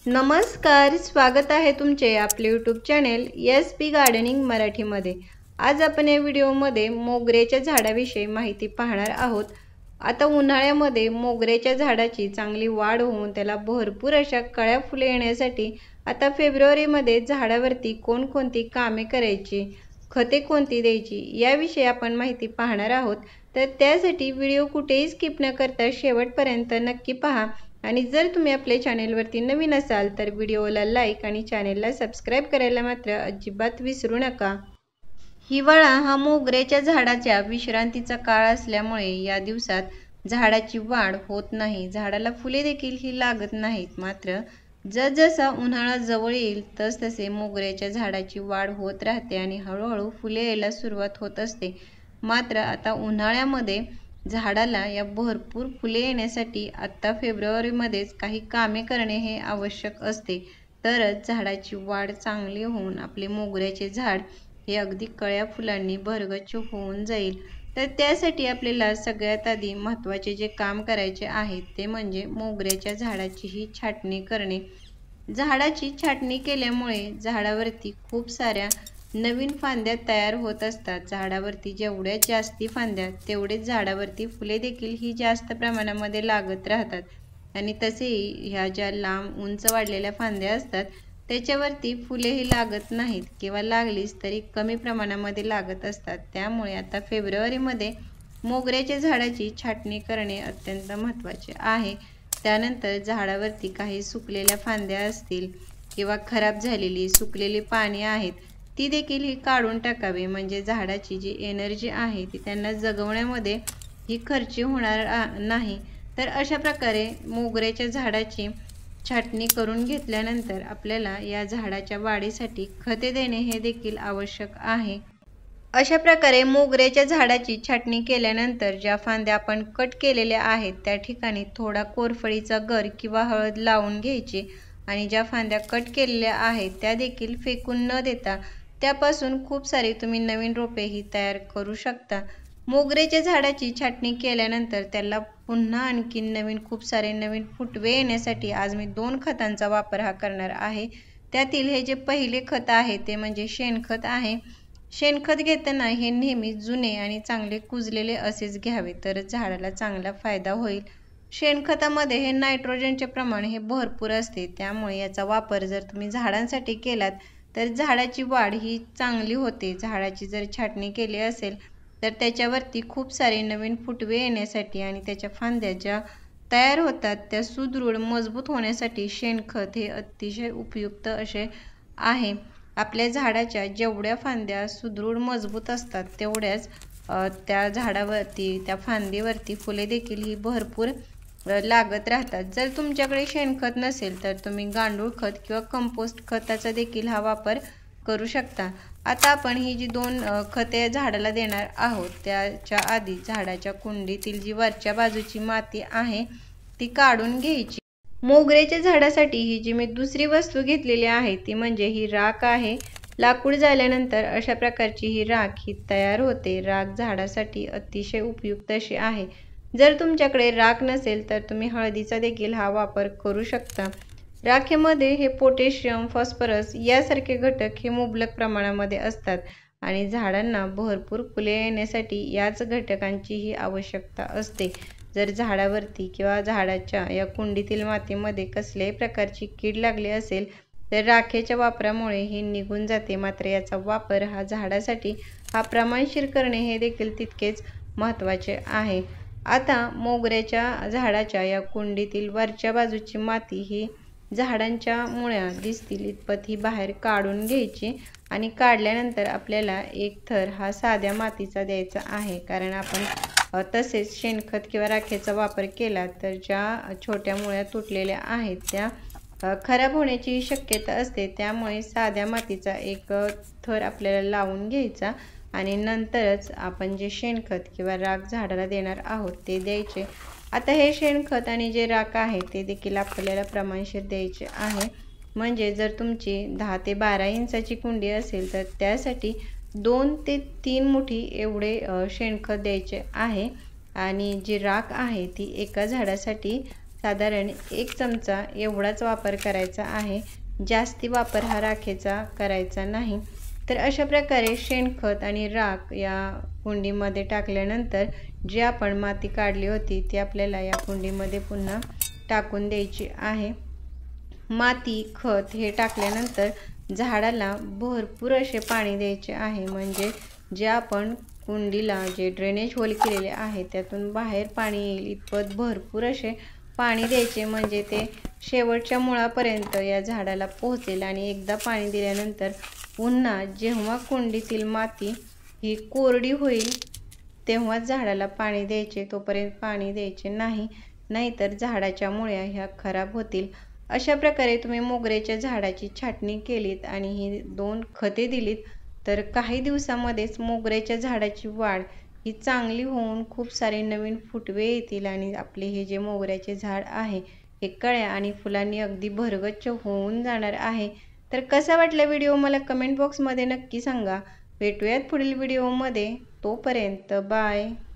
नमस्कार, स्वागत आहे तुमचे आपले यूट्यूब चॅनेल SP गार्डनिंग मराठीमध्ये। आज आपण या व्हिडिओमध्ये मोगऱ्याच्या झाडाविषयी माहिती पाहणार आहोत। आता उन्हाळ्यामध्ये मोगऱ्याच्या झाडाची चांगली वाढ होऊन त्याला भरपूर अशा कळ्या फुले येण्यासाठी आता फेब्रुवारीमध्ये झाडावरती कोणकोणती कामे करायची, खते कोणती द्यायची याविषयी आपण माहिती पाहणार आहोत। तर त्यासाठी व्हिडिओ कुठेही स्किप न करता शेवटपर्यंत नक्की पहा। आणि जर तुम्ही आपल्या चॅनेलवरती नवीन असाल तर व्हिडिओला लाईक आणि चॅनेलला सबस्क्राइब करायला मात्र अजिबात विसरू नका। हिवाळा हा मोगऱ्याच्या झाडाच्या विश्रांतीचा काळ असल्यामुळे या दिवसात झाडाची वाढ होत नाही, झाडाला फुले देखील ही लागत नाहीत। मात्र जसजसा उन्हाळा जवळ येईल तसतसे मोगऱ्याच्या झाडाची वाढ होत राहते आणि हळूहळू फुले यायला सुरुवात होत असते। मात्र आता उन्हाळ्यामध्ये झाडाला या भरपूर फुले येण्यासाठी आता फेब्रुवारीमध्येच काही कामे करणे हे आवश्यक असते, तरच झाडाची वाढ चांगली होऊन आपले मोगऱ्याचे झाड हे अगदी कळ्या फुलांनी भरगच्च होऊन जाईल। तर त्यासाठी आपल्याला सगळ्यात आधी महत्त्वाचे जे काम करायचे आहे ते म्हणजे मोगऱ्याच्या झाडाची ही छाटणी करणे। झाडाची छाटणी केल्यामुळे झाडावरती खूप साऱ्या नवीन फांद्या तयार होत असतात। झाडावरती जेवढ्या जास्ती फांद्या तेवढेच झाडावरती फुले देखील ही जास्त प्रमाणामध्ये लागत राहतात। आणि तसेही ह्या ज्या लांब उंच वाढलेल्या फांद्या असतात त्याच्यावरती फुलेही लागत नाहीत किंवा लागलीच तरी कमी प्रमाणामध्ये लागत असतात। त्यामुळे आता फेब्रुवारीमध्ये मोगऱ्याच्या झाडाची छाटणी करणे अत्यंत महत्त्वाचे आहे। त्यानंतर झाडावरती काही सुकलेल्या फांद्या असतील किंवा खराब झालेली सुकलेली पाने आहेत ती देखील ही काढून टाकावी, म्हणजे झाडाची जी एनर्जी आहे ती त्यांना जगवण्यामध्ये ही खर्ची होणार नाही। तर अशा प्रकारे मोगऱ्याच्या झाडाची छाटणी करून घेतल्यानंतर आपल्याला या झाडाच्या वाढीसाठी खते देणे हे देखील आवश्यक आहे। अशा प्रकारे मोगऱ्याच्या झाडाची छाटणी केल्यानंतर ज्या फांद्या आपण कट केलेल्या आहेत त्या ठिकाणी थोडा कोरफळीचा गर किंवा हळद लावून घ्यायची आणि ज्या फांद्या कट केलेल्या आहेत त्या देखील फेकून न देता त्यापासून खूप सारी तुम्ही नवीन रोपे ही तयार करू शकता। मोगऱ्याच्या झाडाची छाटणी केल्यानंतर त्याला पुन्हा आणखीन नवीन खूप सारे नवीन फुटवे येण्यासाठी आज मी 2 खतांचा वापर हा करणार आहे। त्यातील हे जे पहिले खत आहे ते म्हणजे शेणखत आहे। शेणखत घेताना हे नेहमी जुने आणि चांगले कुजलेले असेच घ्यावे, तर झाडाला चांगला फायदा होईल। शेणखतामध्ये हे नायट्रोजनचे प्रमाण हे भरपूर असते, त्यामुळे याचा वापर जर तुम्ही झाडांसाठी केलात तर झाडाची वाढ ही चांगली होते। झाडाची जर छाटणी केली असेल तर त्याच्यावरती खूप सारे नवीन फुटवे येण्यासाठी आणि त्याच्या फांद्या ज्या तयार होतात त्या सुदृढ मजबूत होण्यासाठी शेणखत हे अतिशय उपयुक्त असे आहे। आपल्या झाडाच्या जेवढ्या फांद्या सुदृढ मजबूत असतात तेवढ्याच त्या झाडावरती त्या फांदीवरती फुले देखील ही भरपूर लागत राहतात। जर तुमच्याकडे शेणखत नसेल तर तुम्ही गांडूळ खत किंवा कंपोस्ट खताचा देखील हा वापर करू शकता। आता आपण ही जी 2 खते झाडाला देणार आहोत त्याच्या आधी झाडाच्या कुंडीतील जी वरच्या बाजूची माती आहे ती काढून घ्यायची। मोगऱ्याच्या झाडासाठी ही जी मी दुसरी वस्तू घेतलेली आहे ती म्हणजे ही राख आहे। लाकूड जाळल्यानंतर अशा प्रकारची ही राख ही तयार होते। राख झाडासाठी अतिशय उपयुक्त अशी आहे। जर तुमच्याकडे राख नसेल तर तुम्ही हळदीचा देखील हा वापर करू शकता। राखेमध्ये हे पोटॅशियम, फॉस्फरस यासारखे घटक हे मुबलक प्रमाणामध्ये असतात आणि झाडांना भरपूर फुले येण्यासाठी याच घटकांची ही आवश्यकता असते। जर झाडावरती किंवा झाडाच्या या कुंडीतील मातीमध्ये कसल्याही प्रकारची कीड लागली असेल तर राखेच्या वापरामुळे ही निघून जाते। मात्र याचा वापर हा झाडासाठी हा प्रमाणशीर करणे हे देखील तितकेच महत्त्वाचे आहे। आता मोगऱ्याच्या झाडाच्या या कुंडीतील वरच्या बाजूची माती ही झाडांच्या मुळ्या दिसतील इतपत ही बाहेर काढून घ्यायची आणि काढल्यानंतर आपल्याला एक थर हा साध्या मातीचा द्यायचा आहे, कारण आपण तसेच शेणखत किंवा राखेचा वापर केला तर ज्या छोट्या मुळ्या तुटलेल्या आहेत त्या खराब होण्याची शक्यता असते। त्यामुळे साध्या मातीचा एक थर आपल्याला लावून घ्यायचा आणि नंतरच आपण जे शेणखत किंवा राख झाडाला देणार आहोत ते द्यायचे। आता हे शेणखत आणि जे राख आहे ते देखील आपल्याला प्रमाणशीर द्यायचे आहे। म्हणजे जर तुमची 10 ते 12 इंचाची कुंडी असेल तर त्यासाठी 2 ते 3 मुठी एवढे शेणखत द्यायचे आहे आणि जी राख आहे ती एका झाडासाठी साधारण 1 चमचा एवढाच वापर करायचा आहे। जास्ती वापर हा राखेचा करायचा नाही। तर अशा प्रकारे शेणखत आणि राख या कुंडीमध्ये टाकल्यानंतर जी आपण माती काढली होती ती आपल्याला या कुंडीमध्ये पुन्हा टाकून द्यायची आहे। माती खत हे टाकल्यानंतर झाडाला भरपूर असे पाणी द्यायचे आहे, म्हणजे जे आपण कुंडीला जे ड्रेनेज होल केलेले आहे त्यातून बाहेर पाणी येईल इतपत भरपूर असे पाणी द्यायचे, म्हणजे ते शेवटच्या मुळापर्यंत या झाडाला पोहोचेल। आणि एकदा पाणी दिल्यानंतर पुन्हा जेव्हा कुंडीतील माती ही कोरडी होईल तेव्हा झाडाला पाणी द्यायचे, तोपर्यंत पाणी द्यायचे नाही, नाहीतर झाडाच्या मुळ्या ह्या खराब होतील। अशा प्रकारे तुम्ही मोगऱ्याच्या झाडाची छाटणी केलीत आणि ही 2 खते दिलीत तर काही दिवसामध्येच मोगऱ्याच्या झाडाची वाढ ही चांगली होऊन खूप सारे नवीन फुटवे येतील आणि आपले हे जे मोगऱ्याचे झाड आहे हे कळ्या आणि फुलांनी अगदी भरगच्च होऊन जाणार आहे। तर कसा वाटला व्हिडिओ मला कमेंट बॉक्समध्ये नक्की सांगा। भेटूयात पुढील व्हिडिओमध्ये, तोपर्यंत बाय।